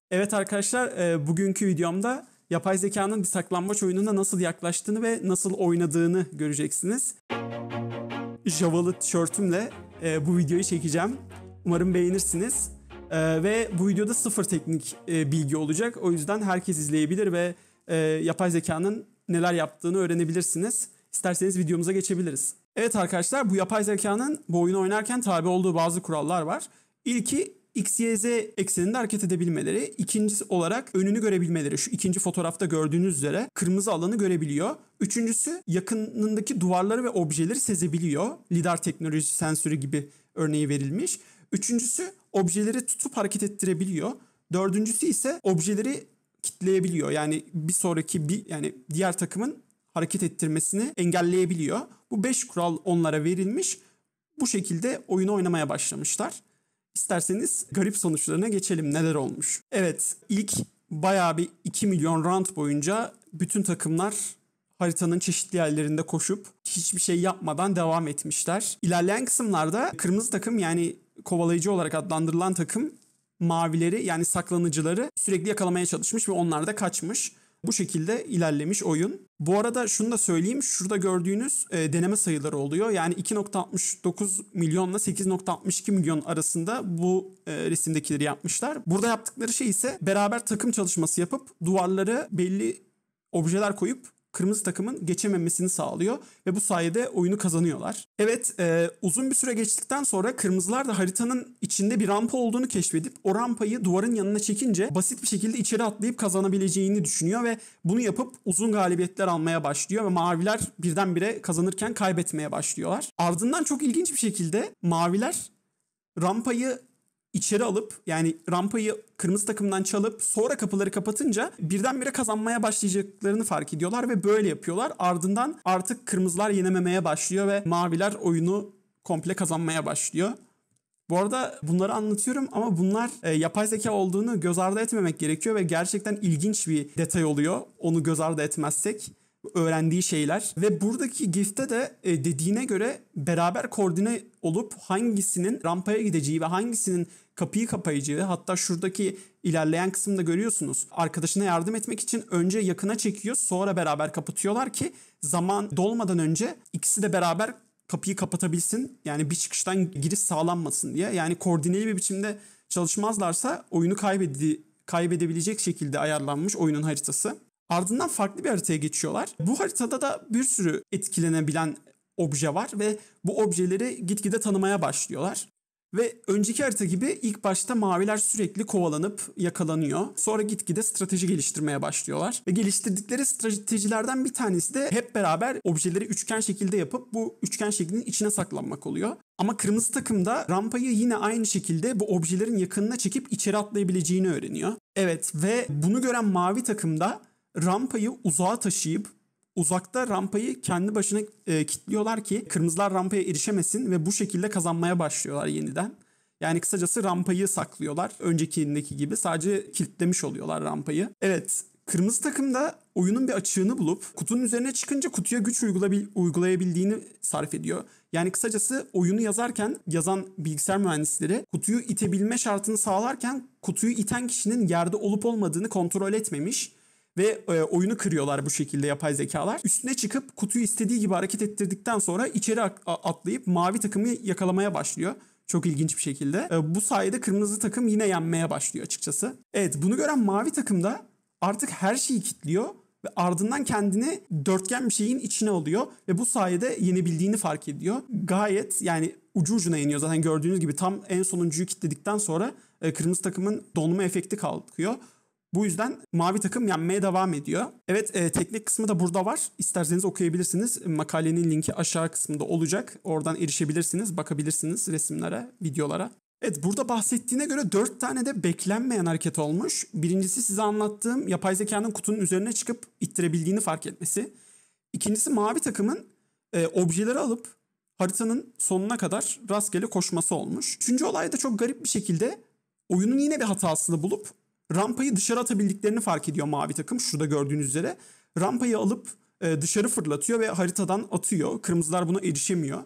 Evet arkadaşlar, bugünkü videomda yapay zekanın bir saklambaç oyununa nasıl yaklaştığını ve nasıl oynadığını göreceksiniz. Javalı tişörtümle bu videoyu çekeceğim. Umarım beğenirsiniz. Ve bu videoda sıfır teknik bilgi olacak. O yüzden herkes izleyebilir ve yapay zekanın neler yaptığını öğrenebilirsiniz. İsterseniz videomuza geçebiliriz. Evet arkadaşlar, bu yapay zekanın bu oyunu oynarken tabi olduğu bazı kurallar var. İlki X, Y, Z ekseninde hareket edebilmeleri. İkincisi olarak önünü görebilmeleri. Şu ikinci fotoğrafta gördüğünüz üzere kırmızı alanı görebiliyor. Üçüncüsü yakınındaki duvarları ve objeleri sezebiliyor. Lidar teknolojisi sensörü gibi örneği verilmiş. Üçüncüsü objeleri tutup hareket ettirebiliyor. Dördüncüsü ise objeleri kitleyebiliyor. Yani bir sonraki yani diğer takımın hareket ettirmesini engelleyebiliyor. Bu 5 kural onlara verilmiş. Bu şekilde oyunu oynamaya başlamışlar. İsterseniz garip sonuçlarına geçelim. Neler olmuş? Evet, ilk bayağı bir 2 milyon round boyunca bütün takımlar haritanın çeşitli yerlerinde koşup hiçbir şey yapmadan devam etmişler. İlerleyen kısımlarda kırmızı takım, yani kovalayıcı olarak adlandırılan takım, mavileri yani saklanıcıları sürekli yakalamaya çalışmış ve onlar da kaçmış. Bu şekilde ilerlemiş oyun. Bu arada şunu da söyleyeyim. Şurada gördüğünüz deneme sayıları oluyor. Yani 2.69 milyonla 8.62 milyon arasında bu resimdekileri yapmışlar. Burada yaptıkları şey ise beraber takım çalışması yapıp duvarlara belli objeler koyup kırmızı takımın geçememesini sağlıyor ve bu sayede oyunu kazanıyorlar. Evet, uzun bir süre geçtikten sonra kırmızılar da haritanın içinde bir rampa olduğunu keşfedip o rampayı duvarın yanına çekince basit bir şekilde içeri atlayıp kazanabileceğini düşünüyor ve bunu yapıp uzun galibiyetler almaya başlıyor ve maviler birdenbire kazanırken kaybetmeye başlıyorlar. Ardından çok ilginç bir şekilde maviler rampayı içeri alıp, yani rampayı kırmızı takımdan çalıp sonra kapıları kapatınca birdenbire kazanmaya başlayacaklarını fark ediyorlar ve böyle yapıyorlar. Ardından artık kırmızılar yenememeye başlıyor ve maviler oyunu komple kazanmaya başlıyor. Bu arada bunları anlatıyorum ama bunlar yapay zeka olduğunu göz ardı etmemek gerekiyor ve gerçekten ilginç bir detay oluyor onu göz ardı etmezsek. Öğrendiği şeyler ve buradaki GIF'te de dediğine göre beraber koordine olup hangisinin rampaya gideceği ve hangisinin kapıyı kapayacağı, hatta şuradaki ilerleyen kısımda görüyorsunuz, arkadaşına yardım etmek için önce yakına çekiyor, sonra beraber kapatıyorlar ki zaman dolmadan önce ikisi de beraber kapıyı kapatabilsin, yani bir çıkıştan giriş sağlanmasın diye. Yani koordineli bir biçimde çalışmazlarsa oyunu kaybedebilecek şekilde ayarlanmış oyunun haritası. Ardından farklı bir haritaya geçiyorlar. Bu haritada da bir sürü etkilenebilen obje var ve bu objeleri gitgide tanımaya başlıyorlar. Ve önceki harita gibi ilk başta maviler sürekli kovalanıp yakalanıyor. Sonra gitgide strateji geliştirmeye başlıyorlar. Ve geliştirdikleri stratejilerden bir tanesi de hep beraber objeleri üçgen şekilde yapıp bu üçgen şeklinin içine saklanmak oluyor. Ama kırmızı takım da rampayı yine aynı şekilde bu objelerin yakınına çekip içeri atlayabileceğini öğreniyor. Evet, ve bunu gören mavi takım da rampayı uzağa taşıyıp uzakta rampayı kendi başına kilitliyorlar ki kırmızılar rampaya erişemesin ve bu şekilde kazanmaya başlıyorlar yeniden. Yani kısacası rampayı saklıyorlar. Öncekindeki gibi sadece kilitlemiş oluyorlar rampayı. Evet, kırmızı takım da oyunun bir açığını bulup kutunun üzerine çıkınca kutuya güç uygulayabildiğini sarf ediyor. Yani kısacası oyunu yazan bilgisayar mühendisleri kutuyu itebilme şartını sağlarken kutuyu iten kişinin yerde olup olmadığını kontrol etmemiş. Ve oyunu kırıyorlar bu şekilde yapay zekalar. Üstüne çıkıp kutuyu istediği gibi hareket ettirdikten sonra içeri atlayıp mavi takımı yakalamaya başlıyor. Çok ilginç bir şekilde. Bu sayede kırmızı takım yine yenmeye başlıyor açıkçası. Evet, bunu gören mavi takım da artık her şeyi kilitliyor ve ardından kendini dörtgen bir şeyin içine alıyor ve bu sayede yenebildiğini fark ediyor. Gayet, yani ucu ucuna yeniyor zaten, gördüğünüz gibi tam en sonuncuyu kilitledikten sonra kırmızı takımın donma efekti kalkıyor. Bu yüzden mavi takım yenmeye devam ediyor. Evet, teknik kısmı da burada var. İsterseniz okuyabilirsiniz. Makalenin linki aşağı kısmında olacak. Oradan erişebilirsiniz, bakabilirsiniz resimlere, videolara. Evet, burada bahsettiğine göre 4 tane de beklenmeyen hareket olmuş. Birincisi size anlattığım yapay zekanın kutunun üzerine çıkıp ittirebildiğini fark etmesi. İkincisi mavi takımın objeleri alıp haritanın sonuna kadar rastgele koşması olmuş. Üçüncü olay da çok garip bir şekilde oyunun yine bir hatasını bulup rampayı dışarı atabildiklerini fark ediyor mavi takım. Şurada gördüğünüz üzere rampayı alıp dışarı fırlatıyor ve haritadan atıyor. Kırmızılar buna erişemiyor.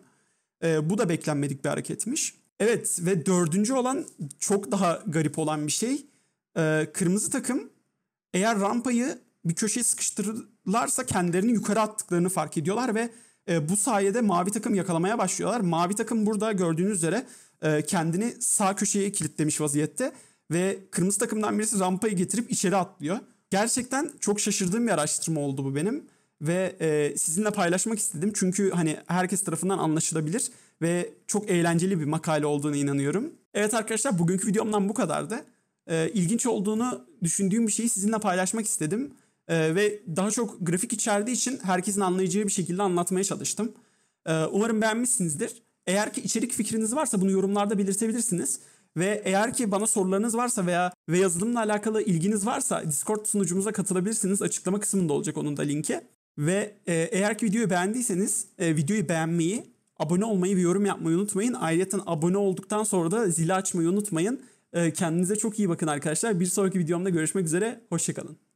Bu da beklenmedik bir hareketmiş. Evet, ve dördüncü olan çok daha garip olan bir şey. Kırmızı takım eğer rampayı bir köşeye sıkıştırırlarsa kendilerini yukarı attıklarını fark ediyorlar ve bu sayede mavi takım yakalamaya başlıyorlar. Mavi takım burada gördüğünüz üzere kendini sağ köşeye kilitlemiş vaziyette ve kırmızı takımdan birisi rampayı getirip içeri atlıyor. Gerçekten çok şaşırdığım bir araştırma oldu bu benim ve sizinle paylaşmak istedim. Çünkü hani herkes tarafından anlaşılabilir ve çok eğlenceli bir makale olduğunu inanıyorum. Evet arkadaşlar, bugünkü videomdan bu kadardı. İlginç olduğunu düşündüğüm bir şeyi sizinle paylaşmak istedim. Ve daha çok grafik içerdiği için herkesin anlayacağı bir şekilde anlatmaya çalıştım. Umarım beğenmişsinizdir. Eğer ki içerik fikriniz varsa bunu yorumlarda belirtebilirsiniz. Ve eğer ki bana sorularınız varsa veya yazılımla alakalı ilginiz varsa Discord sunucumuza katılabilirsiniz. Açıklama kısmında olacak onun da linki. Ve eğer ki videoyu beğendiyseniz videoyu beğenmeyi, abone olmayı ve yorum yapmayı unutmayın. Ayrıca abone olduktan sonra da zili açmayı unutmayın. Kendinize çok iyi bakın arkadaşlar. Bir sonraki videomda görüşmek üzere. Hoşça kalın.